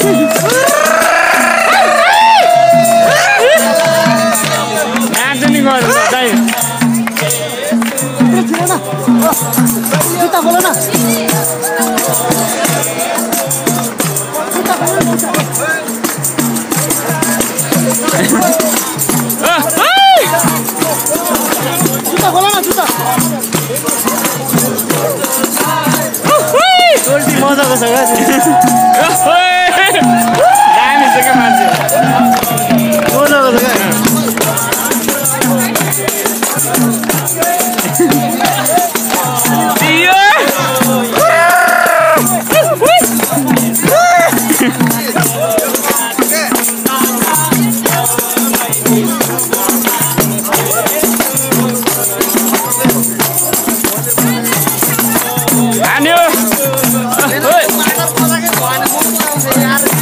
जुत्ता खोलो न जुत्ता उल्टी मजाको छ दामी छ क्या मान्छे मजाको छ क्या Anjo.